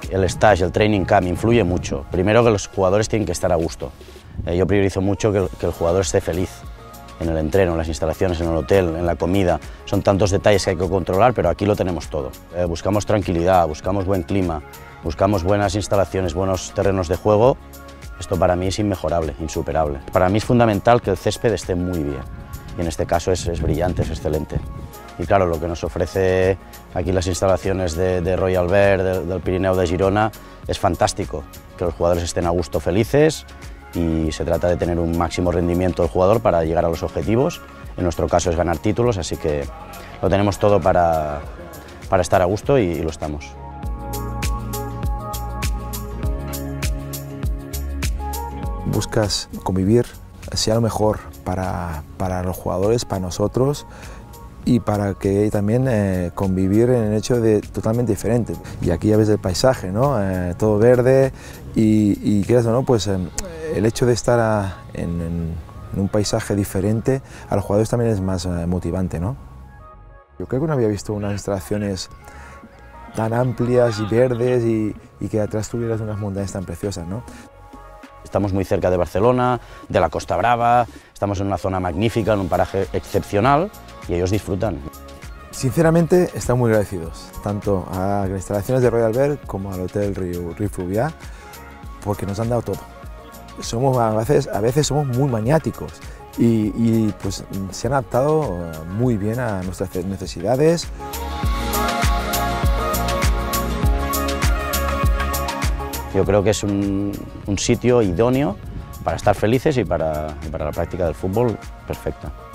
El stage, el training camp influye mucho. Primero que los jugadores tienen que estar a gusto. Yo priorizo mucho que el jugador esté feliz en el entreno, en las instalaciones, en el hotel, en la comida. Son tantos detalles que hay que controlar, pero aquí lo tenemos todo. Buscamos tranquilidad, buscamos buen clima, buscamos buenas instalaciones, buenos terrenos de juego. Esto para mí es inmejorable, insuperable. Para mí es fundamental que el césped esté muy bien y en este caso es brillante, es excelente. Y claro, lo que nos ofrece aquí las instalaciones de Royal Bear, del Pirineu de Girona, es fantástico. Que los jugadores estén a gusto, felices, y se trata de tener un máximo rendimiento del jugador para llegar a los objetivos. En nuestro caso es ganar títulos, así que lo tenemos todo para estar a gusto y lo estamos. Buscas convivir, sea lo mejor para los jugadores, para nosotros, y para que también convivir en el hecho de totalmente diferente. Y aquí ya ves el paisaje, ¿no? Todo verde y quieras o no, pues el hecho de estar en un paisaje diferente a los jugadores también es más motivante, ¿no? Yo creo que no había visto unas instalaciones tan amplias y verdes y que atrás tuvieras unas montañas tan preciosas, ¿no? Estamos muy cerca de Barcelona, de la Costa Brava, estamos en una zona magnífica, en un paraje excepcional y ellos disfrutan. Sinceramente, están muy agradecidos, tanto a las instalaciones de Royal Bear como al Hotel Riu Fluvià, porque nos han dado todo. A veces somos muy maniáticos y pues se han adaptado muy bien a nuestras necesidades. Yo creo que es un sitio idóneo para estar felices y para la práctica del fútbol perfecta.